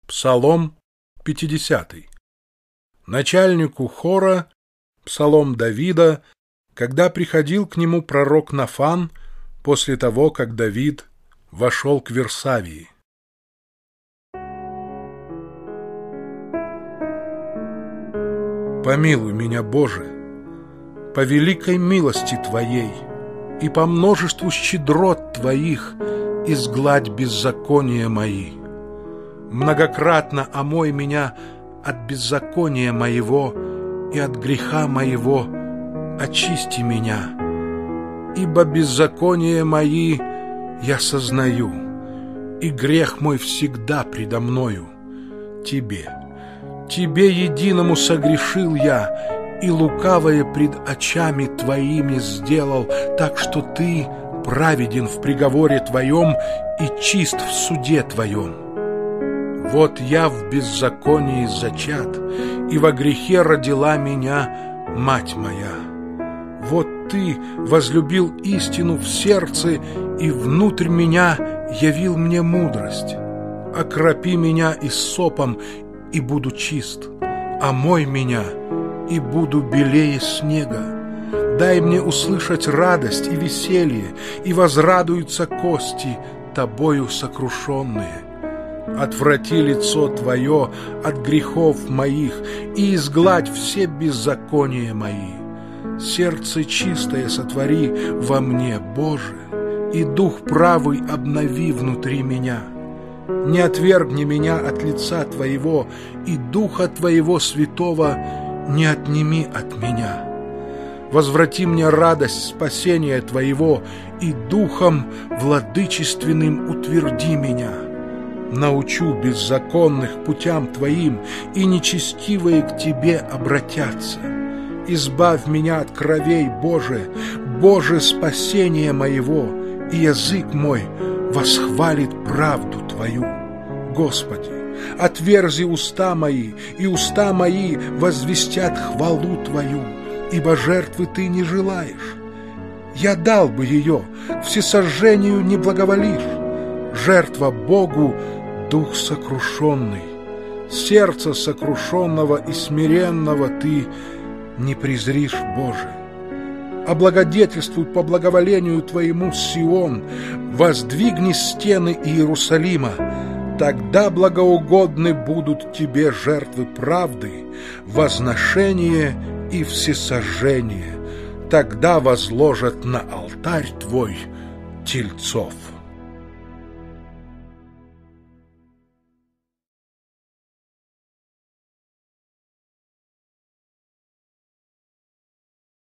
Псалом 50. Начальнику хора, псалом Давида, когда приходил к нему пророк Нафан после того, как Давид вошел к Версавии. Помилуй меня, Боже, по великой милости Твоей и по множеству щедрот Твоих изгладь беззакония мои. Многократно омой меня от беззакония моего и от греха моего очисти меня, ибо беззаконие мои я сознаю, и грех мой всегда предо мною. Тебе единому согрешил я, и лукавое пред очами Твоими сделал, так что Ты праведен в приговоре Твоем и чист в суде Твоем. Вот я в беззаконии зачат, и во грехе родила меня мать моя. Вот Ты возлюбил истину в сердце, и внутрь меня явил мне мудрость. Окропи меня иссопом, и буду чист, омой меня, и буду белее снега. Дай мне услышать радость и веселье, и возрадуются кости, Тобою сокрушенные. Отврати лицо Твое от грехов моих и изгладь все беззакония мои. Сердце чистое сотвори во мне, Боже, и дух правый обнови внутри меня. Не отвергни меня от лица Твоего, и Духа Твоего Святого не отними от меня. Возврати мне радость спасения Твоего, и Духом владычественным утверди меня. Научу беззаконных путям Твоим, и нечестивые к Тебе обратятся. Избавь меня от кровей, Боже, Боже, спасение моего, и язык мой восхвалит правду Твою. Господи, отверзи уста мои, и уста мои возвестят хвалу Твою, ибо жертвы Ты не желаешь. Я дал бы ее, к всесожжению не благоволишь. Жертва Богу — дух сокрушенный. Сердце сокрушенного и смиренного Ты не презришь, Боже. Облагодетельствуй по благоволению Твоему Сион, воздвигни стены Иерусалима. Тогда благоугодны будут Тебе жертвы правды, возношение и всесожжение. Тогда возложат на алтарь Твой тельцов.